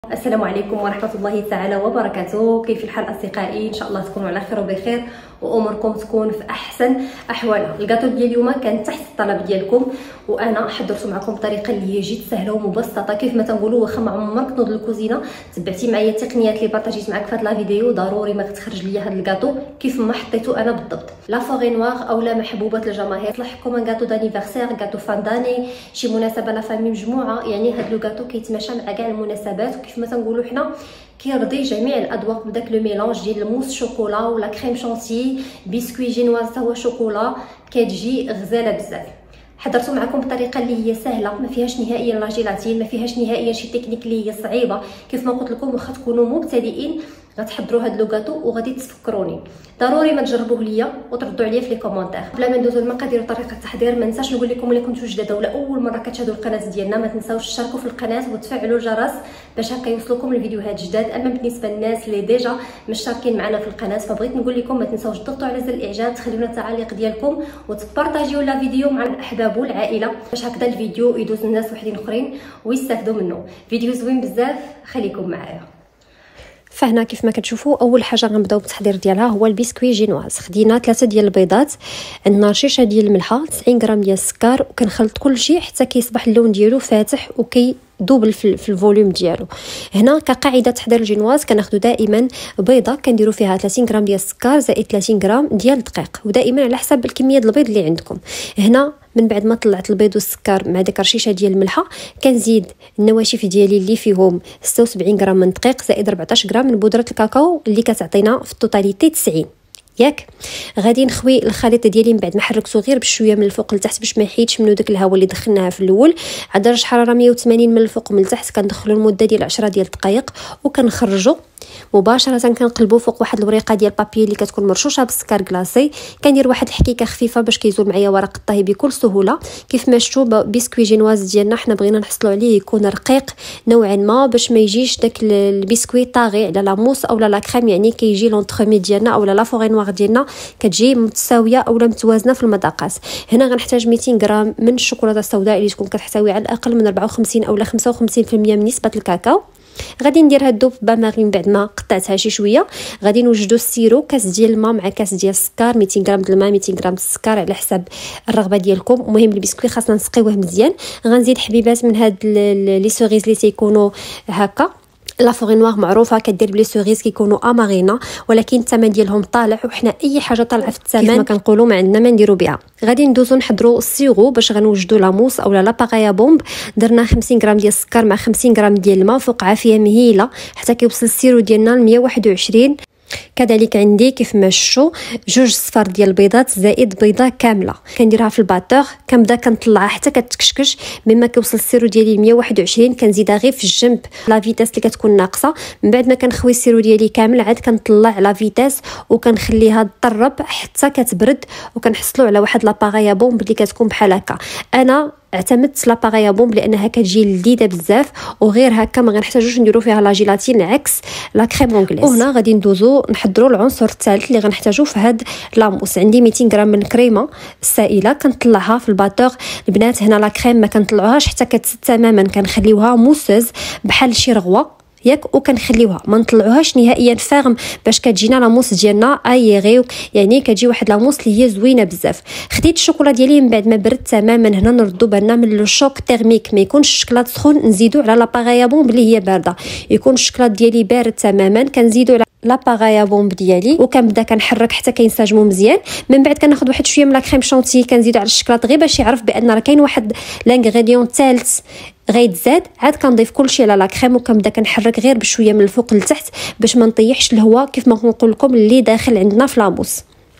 السلام عليكم ورحمة الله تعالى وبركاته. كيف الحال أصدقائي؟ إن شاء الله تكونوا على خير وبخير وأموركم تكون في أحسن أحوالها. الكاطو ديال اليوم كان تحت الطلب ديالكم وأنا حضرته معكم بطريقة اللي هي جد سهلة ومبسطة. كيف ما تنقولوا واخا ما عمرك تنوض الكوزينه تبعتي معايا التقنيات اللي بارطاجيت معاك في هذا لا فيديو ضروري ما تخرج ليا هذا الكاطو كيف ما حطيته أنا بالضبط. لا فوري نوار أو لا محبوبة الجماهير، يصلحكم ان كاطو دانيفرسير، كاطو فان داني، شي مناسبة لا فامي مجموعة. يعني هذا الكاطو كيتماشى مع كاع المناسبات، وكيف ما تنقولوا حنا كيرضي جميع الاذواق بداك لو ميلونج ديال الموس شوكولا ولا كريم شانتي بسكوي جينواز حتى هو شوكولا، كتجي غزاله بزاف. حضرته معكم بطريقه اللي هي سهله، ما فيهاش نهائيا لا جيلاتين، ما فيهاش نهائيا شي تكنيك اللي هي صعيبه. كيف ما قلت لكم واخا تكونوا مبتدئين غتحضروا هاد لو كاطو وغادي تفكروني. ضروري ما تجربوه ليا وتردوا عليا في لي كومونتير. قبل ما ندوزو المقادير وطريقه التحضير ما ننساش نقول لكم الا كنتو جداد ولا اول مره كتشاهدوا القناه ديالنا ما تنساوش تشتركوا في القناه وتفعلوا الجرس باش هكا يوصلوكم الفيديوهات جداد. اما بالنسبه للناس اللي ديجا مشتركين معنا في القناه فبغيت نقول لكم ما تنساوش تضغطوا على زر الاعجاب، تخليونا التعاليق ديالكم وتبارطاجيو لا فيديو مع الاحباب والعائله باش هكذا الفيديو يدوز للناس وحدين اخرين ويستافدوا منه. فيديو زوين بزاف، خليكم معايا. فهنا كيف ما كتشوفوا اول حاجه غنبداو بالتحضير ديالها هو البسكوي جينواز. خدينا 3 ديال البيضات، عندنا رشيشه ديال الملحه، 90 غرام ديال السكر، وكنخلط كل شيء حتى كيصبح اللون ديالو فاتح دوبل في الفوليوم ديالو. هنا كقاعده تحضير الجينواز كناخذوا دائما بيضه كنديروا فيها 30 غرام ديال السكر زائد 30 غرام ديال الدقيق، ودائما على حسب الكميه ديال البيض اللي عندكم. هنا من بعد ما طلعت البيض والسكر مع ديك الرشيشه ديال الملحه كنزيد النواشف ديالي اللي فيهم 76 غرام من الدقيق زائد 14 غرام من بودره الكاكاو اللي كتعطينا في التوتاليتي 90. ياك غادي نخوي الخليط ديالي من بعد ما حركته غير بشويه من الفوق لتحت باش ما يحيدش منه داك الهواء اللي دخلناها في الاول. على درجه حراره 180 من الفوق ومن التحت كندخلوا المده ديال 10 ديال الدقائق وكنخرجوا مباشره. كنقلبوا فوق واحد الوريقه ديال بابي اللي كتكون مرشوشه بالسكر كلاصي. كندير واحد الحكيكه خفيفه باش كيزول معايا ورق الطهي بكل سهوله. كيف ما شفتوا بسكوي جينواز ديالنا حنا بغينا نحصلوا عليه يكون رقيق نوعا ما باش ما يجيش داك البسكوي طاغي على لا موس او لا كريم، يعني كيجي لونترومي ديالنا او لا فوري نوار ديالنا كتجي متساويه او متوازنه في المذاقات. هنا غنحتاج 200 غرام من الشوكولاته السوداء اللي تكون كتحتوي على الاقل من 54 او 55% من نسبه الكاكاو. غادي نديرها الدوب بامارين بعد ما قطعتها شي شويه. غادي نوجدوا السيرو، كاس ديال الماء مع كاس ديال السكر، 200 غرام ديال الماء 200 غرام السكر على حسب الرغبه ديالكم. المهم البسكوي خاصنا نسقيوه مزيان. غنزيد حبيبات من هاد لي سوريز اللي تيكونوا هكا. لا فوري نوار معروفه كدير بلي سوريز كيكونوا امارينا ولكن الثمن ديالهم طالع وحنا اي حاجه طالعه في الثمن كيف ما كنقولوا ما عندنا ما نديروا بها. غادي ندوزو نحضروا السيرو باش غنوجدوا لاموس او لا باغايا بومب. درنا 50 غرام ديال السكر مع 50 غرام ديال الماء فوق عافيه مهيله حتى كيوصل السيرو ديالنا ل 121. كذلك عندي كيف ما شفتوا 2 صفار ديال البيضات زائد بيضه كامله كنديرها في الباتور. كنبدا كنطلعها حتى كتكشكش مما كيوصل السيرو ديالي 121. كنزيدها غير في الجنب لا فيتاس اللي كتكون ناقصه. من بعد ما كنخوي السيرو ديالي كامل عاد كنطلع لا فيتاس وكنخليها تطرب حتى كتبرد وكنحصلوا على واحد لاباغايا بومب اللي كتكون بحال هكا. انا اعتمدت لاباغايا بومب لانها كتجي لذيذه بزاف وغير هكا ما غنحتاجوش نديروا فيها لا جيلاتين عكس لا كريم اونغليز. وهنا غادي ندوزو نحضروا العنصر الثالث اللي غنحتاجوه في هاد لاموس. عندي 200 غرام من الكريمه السائله كنطلعها في الباتور. البنات هنا لا كريم ما كنطلعوهاش حتى كتسد تماما، كنخليوها موسوز بحال شي رغوه ياك وكنخليوها ما نطلعوهاش نهائيا فاغم باش كتجينا لاموس ديالنا ايغي، يعني كتجي واحد لاموس اللي هي زوينه بزاف. خديت الشوكولا ديالي من بعد ما برد تماما. هنا نردو بالنا من لو شوك تيرميك، ما يكونش الشكلاط سخون نزيدو على لاباغايا بومب اللي هي بارده، يكون الشكلاط ديالي بارد تماما كنزيدو على لاباغايا بومب ديالي وكنبدا كنحرك حتى كينسجموا مزيان. من بعد كناخذ واحد شويه من لا كريم شانتي كنزيدو على الشكلاط غير باش يعرف بان راه كاين واحد لانغريديون ثالث غيتزاد. عاد كنضيف كلشي على لا كريم وكنبدا كنحرك غير بشويه من الفوق لتحت باش ما نطيحش الهواء كيف ما كنقول لكم اللي داخل عندنا في لاموس.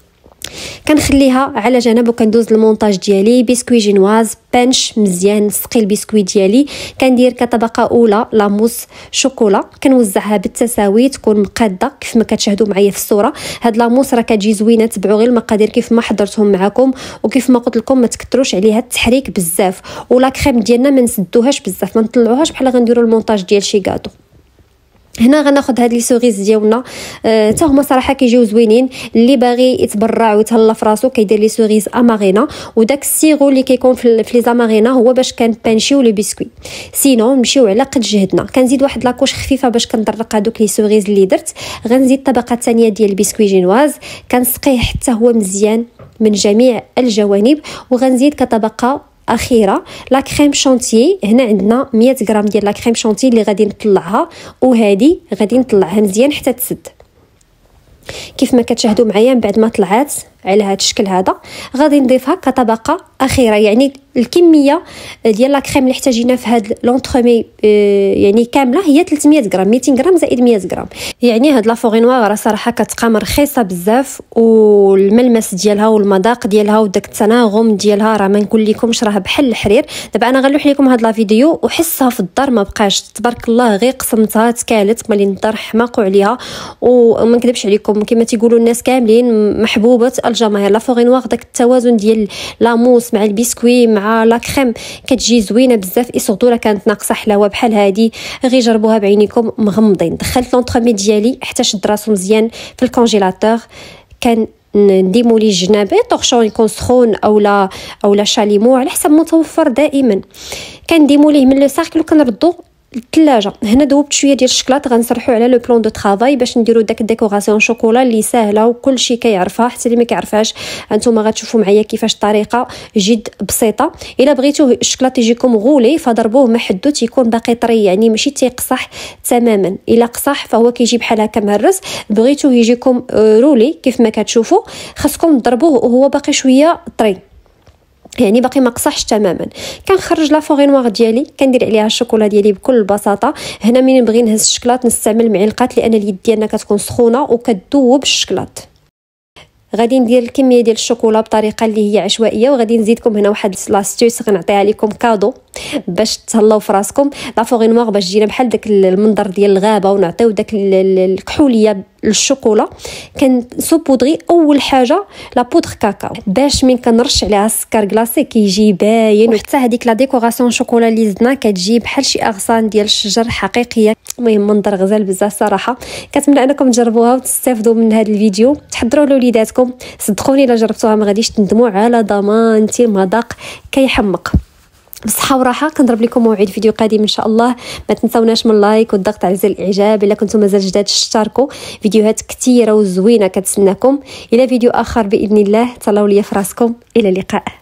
كنخليها على جنب وكندوز المونتاج ديالي. بسكوي جينواز بانش مزيان، نسقي البسكوي ديالي كندير كطبقه اولى لاموس شوكولا كنوزعها بالتساوي تكون مقاده كيف ما كتشاهدوا معايا في الصوره. هاد لاموس راه كتجي زوينه، تبعوا غير المقادير كيف ما حضرتهم معكم وكيف ما قلت لكم ما تكثروش عليها التحريك بزاف. ولا كريم ديالنا ما نسدوهاش بزاف، ما نطلعوهاش بحال غنديروا المونتاج ديال شي كاطو. هنا غناخذ هاد لي سوريز ديالنا حتى هما صراحه كيجيو زوينين. اللي باغي يتبرع ويتهلا في راسو كيدير لي سوريز امارينا، وداك السيرو اللي كيكون في لي زامارينا هو باش كنبانشيو لي بسكوي. سينو نمشيو على قد جهدنا. كنزيد واحد لاكوش خفيفه باش كنطرق هذوك لي سوريز اللي درت. غنزيد الطبقه الثانيه ديال البسكوي جينواز، كنسقيه حتى هو مزيان من جميع الجوانب، وغنزيد كطبقه اخيره لا كريم شانتيي. هنا عندنا 100 غرام ديال لا كريم شانتيي اللي غادي نطلعها، وهذه غادي نطلعها مزيان حتى تسد. كيف ما كتشاهدوا معايا من بعد ما طلعات على هذا الشكل هذا غادي نضيفها كطبقه اخيره. يعني الكميه ديال لا كريم اللي احتاجينا في هذا لونطرومي يعني كامله هي 300 غرام، 200 غرام زائد 100 غرام. يعني هاد لا فوري نوار صراحه كتبقى رخيصه بزاف، والملمس ديالها والمذاق ديالها وداك التناغم ديالها راه ما نقول لكمش، راه بحال الحرير. دابا انا غنلوح لكم هاد لا فيديو وحسها في الدار ما بقاش تبارك الله، غير قسمتها تكالت ملي الدار حماقوا عليها. وما نكذبش عليكم كما تيقولوا الناس كاملين محبوبه الجماهير. لا فوري نوار داك التوازن ديال لاموس مع البسكوي مع لا كريم كتجي زوينه بزاف، ايسورتو لا كانت ناقصه حلاوه بحال هادي غير جربوها بعينيكم مغمضين. دخلت لونطرومي ديالي حتى شد راسو مزيان في الكونجيلاتور. كان نديمو ليه الجناب طورشون يكون سخون اولا شاليمو على حسب متوفر دائما. كنديمو ليه من لو ساركل وكنردو الثلاجه. هنا ذوبت شويه ديال الشكلاط غنسرحوا على لو بلون دو طرافاي باش نديروا داك الديكوراسيون شوكولا اللي ساهله وكل شيء كيعرفها، حتى اللي ما كيعرفهاش انتما غتشوفوا معايا كيفاش الطريقه جد بسيطه. الا بغيتوه الشكلاط يجيكم غولي فضربوه مع حدو تيكون باقي طري، يعني ماشي تيقصح تماما. الا قصح فهو كيجي بحال هكا مهرس. بغيتوه يجيكم رولي كيف ما كتشوفوا خاصكم تضربوه وهو باقي شويه طري، يعني باقي ما قصحش تماما. كنخرج لا فوري نوار ديالي كندير عليها الشوكولا ديالي بكل بساطه. هنا ملي نبغي نهز الشكلاط نستعمل معلقات لان اليد ديالنا كتكون سخونه وكتذوب الشكلاط. غادي ندير الكميه ديال الشوكولا بطريقه اللي هي عشوائيه، وغادي نزيدكم هنا واحد لاستيوس غنعطيها لكم كادو باش تهلاو في راسكم. لا فوري نوار باش تجينا بحال داك المنظر ديال الغابه ونعطيو داك الكحوليه للشوكولا. كنسوبودغي اول حاجه لا بودر كاكاو باش من كنرش عليها السكر كلاصي كيجي باين، وحتى هذيك لا ديكوراسيون شوكولا اللي زدنا كتجي بحال شي اغصان ديال الشجر حقيقيه. المهم منظر غزال بزاف صراحه. كنتمنى انكم تجربوها وتستافدوا من هذا الفيديو. تحضروا لوليداتكم، صدقوني الا جربتوها ما غاديش تندموا على ضمانتي. المذاق كيحمق. بصحه وراحه. كنضرب لكم موعد فيديو قادم ان شاء الله. ما تنساوناش من اللايك والضغط على زر الاعجاب. الا كنتم مازال جداد اشتركوا، فيديوهات كثيره وزوينه كتسناكم. الى فيديو اخر باذن الله. تهلاو ليا في راسكم. الى اللقاء.